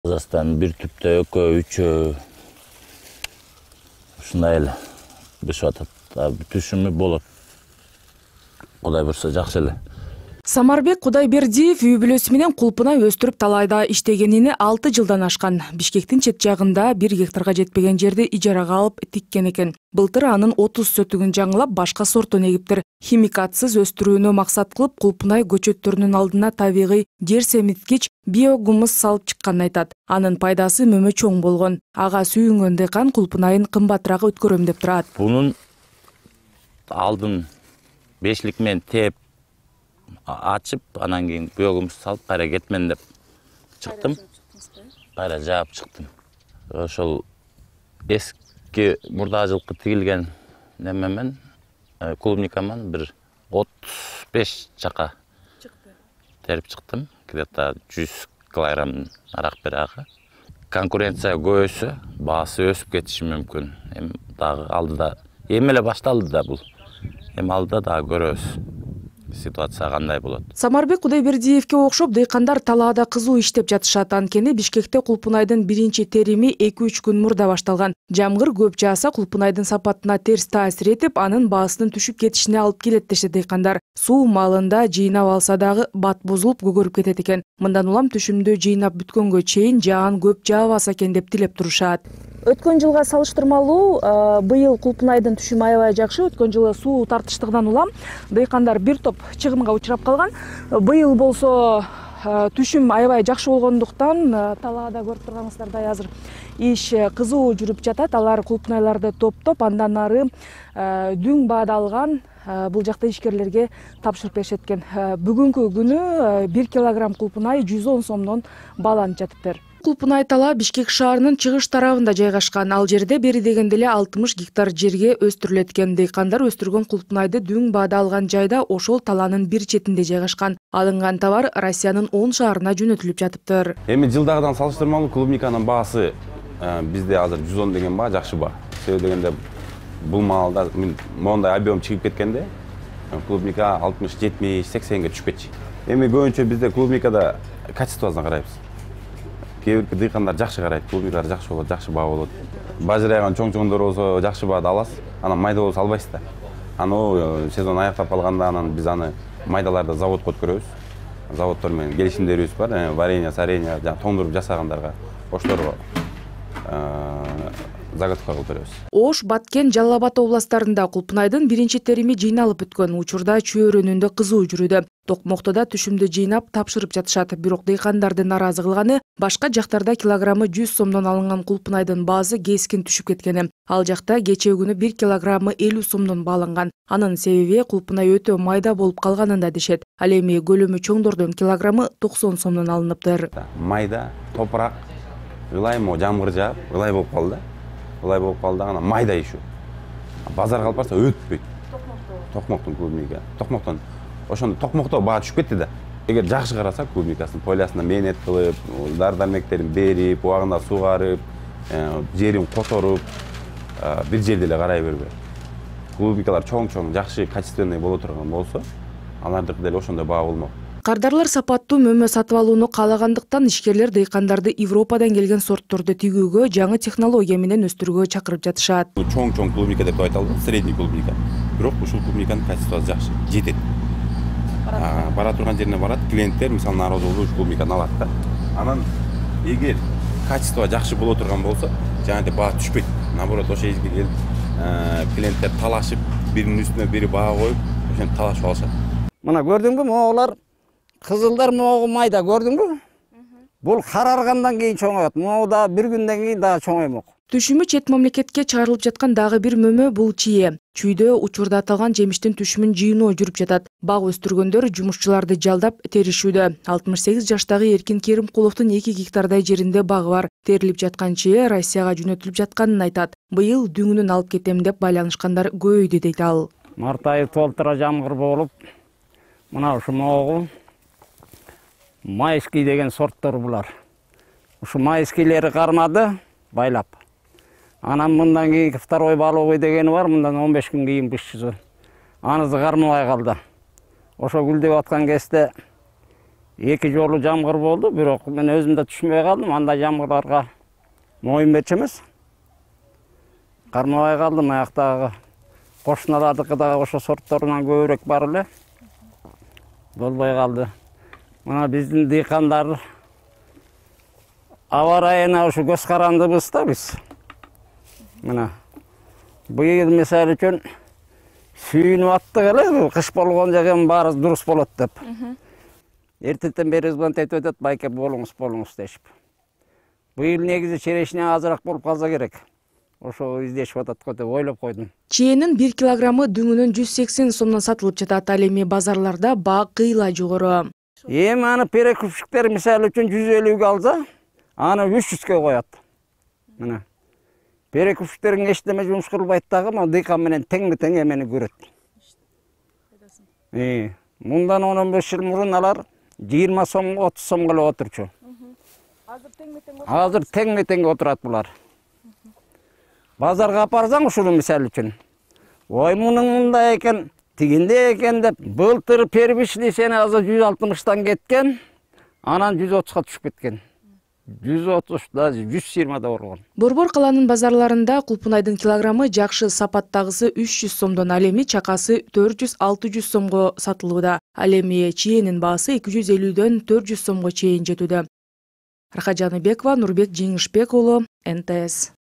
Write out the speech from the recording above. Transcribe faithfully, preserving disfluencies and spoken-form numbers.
Қазақстан бир түптө экөө, үчөө ушундай эле бешип атат. Түшүмү болот. Кудай бурса жакшы эле. Самарбек Кудайбердиев үй бүлөсү менен кулпунай өстүрүп талайда иштегенине алты жылдан ашкан. Бишкектин чет жагында бир гектарга жетпеген жерди ижарага алып тиккен экен. Былтыр анын отуз сөтүгүн жаңылап башка сорттон эгиптир. Химикатсыз өстүрүүнү максат кылып кулпунай көчөттөрүнүн алдына табигый жер семиткич биогумус салып чыкканын айтат. Анын пайдасы мөмө чоң болгон. Ага сүйүнгөн дыйкан кулпунайын кымбатыраак өткөрөм деп турат. Бунун алдын бешлик менен теп ачып, анан кийин биогумус салып кайра кетмен деп чыктым. Кайра жаап чыктым. Ошол эски мурда жылкы тигилген немемен клубникаман бир отуз беш чака терип чыктым. Где-то жүз килограмм арак берага. Конкуренция көбөйсө, баасы өсүп кетиши мүмкүн. Эми дагы алдыда эми эле башталды да бул. Эми алдыда дагы көрөбүз. Ситуация кандай болот. Самарбек Кудайбердиевке окшоп дыйкандар талаада кызуу иштеп жатышат. Анткени Бишкекте кулпунайдын биринчи терими эки үч күн мурда башталган. Жамгыр көп жааса кулпунайдын сапатына терс таасир этип, анын баасынын түшүп кетишине алып келет дешет дыйкандар. Суу малында жыйнап алса дагы бат бузулуп көгөрүп кетет экен. Мындан улам түшүмдү жыйнап бүткөнгө чейин жаан көп жаабаса экен деп тилеп турушат. Өткөн жылга салыштырмалуу быйыл кулпунайдын түшүмү аябай жакшы. Өткөн жылы суу тартыштыгынан улам дыйкандар бир топ чыгымга учурап калган. Быйыл болсо түшүм аябай жакшы болгондуктан талаада көрүп турганыңыздардай азыр иш кызуу жүрүп жатат. Алар кулпунайларды топтоп, андан ары дүң баада алган бул жакта ишкерлерге тапшырып беришет экен. Бүгүнкү күнү бир килограмм кулпунай жүз он сомдон бааланып жатыптыр. Кулпунай тала Бишкек шаарынын чыгыш тарабында жайгашкан. Ал жерде бери дегенде эле алтымыш гектар жерге өстүрүлөт экен. Дыйкандар өстүргөн кулпунайды дүң баада алган жайда ошол таланын бир четинде жайгашкан. Алынган товар Россиянын он шаарына жөнөтүлүп жатыптыр. Эми жылдагыдан салыштырмалуу клубниканын баасы бизде азыр жүз он деген баа жакшы баа. Себеби дегенде бул маалда мондай объем чыгып кеткенде клубника алтымыш, жетимиш, сексенге түшүп кетчү. Эми көбүнчө бизде клубникада качествосуна карайбыз. Кээ бир дыйкандар жакшы карайт, клубникалар жакшы болот, жакшы баа болот. Бажырайган чоң-чоңдор болсо жакшы баада аласыз, анан майда болсо албайсыз да. Анан сезон аяктап калганда анан биз аны майдаларды заводко өткөрөбүз. Заводдор менен келишимдерибиз бар, варенье, саренье, тоңдуруп жасагандарга ошолорго заготовка кылып беребиз. Ош, Баткен, Жалал Абад областарында кулпунайдын биринчи терими жыйналып бүткөн. Учурда чөйрөнүндө кызуу жүрүүдө. Токмоктода түшүмдү жыйнап тапшырып жатышат. Бирок дыйкандардын наразы кылганы башка жактарда килограммы жүз сомдон алынган кулпунайдын баасы кескин түшүп кеткени. Ал жакта кечээ күнү бир килограммы элүү сомдон бааланган. Анын себеби кулпунай өтө майда болуп калганында дешет. Ал эми көлөмү чоңдордон килограммы токсон сомдон алыныптыр. Майда, топурак, ылай мо жамгыр жаап, ылай болуп калды. Ылай болуп калды, анан майда ишүү. Базарга алып барса өтпөйт. Токмоктон. Токмоктон клубника. Токмоктон. Ошондо токмокто баа түшүп кетти да. Эгер жакшы караса клубникасын полясына мээнет кылып, дар-дармектерин берип, убагында сугарып, жерин которуп, бир жерде эле карай бербей. Клубникалар чоң-чоң, жакшы качественный боло турган болсо, алардыкы деле ошондой баа болмок. Кардарлар сапаттуу мөмө сатып алууну каалагандыктан ишкерлер дыйкандарды Европадан келген сортторду тигүүгө, жаңы технология менен өстүрүүгө чакырып жатышат. Чоң-чоң клубника деп айта албайм, средний клубника. Бирок ушул клубниканын качествосу жакшы, жетет. Бара турган жерине барат, клиенттер мисалы нааразы болуп ушул клубниканы алат да. Анан эгер качество жакшы боло турган болсо, жаңы баа түшпөйт. Наоборот, ошол жерге келип клиенттер талашып, биринин үстүнө бири баа коюп, ошентип талашып алышат. Мына көрдүңбү, моголар кызылдар могу майда көрдүңбү? Бул караргандан кийин чоңоет. Могу да бир күндөн кийин дагы чоңоймок. Түшүмү чет мамлекетке чыгарылып жаткан дагы бир мөмө бул чие. Чүйдө учурда аталган жемиштин түшүмүн жыйноо жүрүп жатат. Бак өстүргөндөр жумушчуларды жалдап теришүүдө. алтымыш сегиз жаштагы Эркин Керимкуловдун эки гектардай жеринде багы бар. Терилип жаткан чие Россияга жөнөтүлүп жатканын айтат. Быйыл дүңүнүн алып кетем деп байланышкандар көбөйдү дейт ал. Март айы толтура жамгыр болуп, мына ушу могу майский деген сорттор булар. Ушу майскийлери кармады, байлап. Анан мындан кийин второй баловый дегени бар, мындан он беш күн кийин бышчысы. Анысы кармабай калды. Ошо гүлдөп аткан кезде эки жолу жамгыр болду, бирок мен өзүм да түшүнбөй калдым. Андай жамгырларга моюн берчү эмес. Кармабай калдым, аяктагы кошуналардыкы дагы ошо сортторунан көбүрөөк бар эле. Болбой калды. Мына биздин дыйкандар аба ырайына ушу көз карандыбыз да биз. Мына быйыл мисалы үчүн сүйүнүп аттык эле, кыш болгон жагы баары дурус болот деп. Эртеден бери звонтетип өтөт, байке болуңуз, болуңуз дешип. Быйыл негизи черешне азыраак болуп калса керек. Ошо издешип атат го деп ойлоп койдум. Чээнин бир килограммы дүңүнөн жүз сексен сомдон сатылып жатат. Ал эми базарларда баа кыйла жогору. Эми аны перекупщиктер мисалы үчүн жүз элүүгө алса, аны үч жүзгө коет. Мына. Перекупщиктердин эчтеме жумуш кылбайт дагы, могу дыйкан менен теңме-тең эмени көрөт. Э, мындан он он беш жыл мурун алар жыйырма сомго, отуз сомго эле отурчу. Азыр теңме-тең отурат булар. Базарга апарсаң ушуну мисалы үчүн. Ой, мунун мындай экен, тигинде экен деп, былтыр первичный сени азыр жүз алтымыштан кеткен, анан жүз отузга түшүп кеткен. жүз отуз да жүз жыйырма да болгон. Борбор каланын базарларында кулпунайдын килограммы жакшы сапаттагысы үч жүз сомдон, ал эми чакасы төрт жүз алты жүз сомго сатылууда. Ал эми чээнин баасы эки жүз элүүдөн төрт жүз сомго чейин жетүүдө. Рахажаныбекова, Нурбек Жеңишбек уулу, эн тэ эс.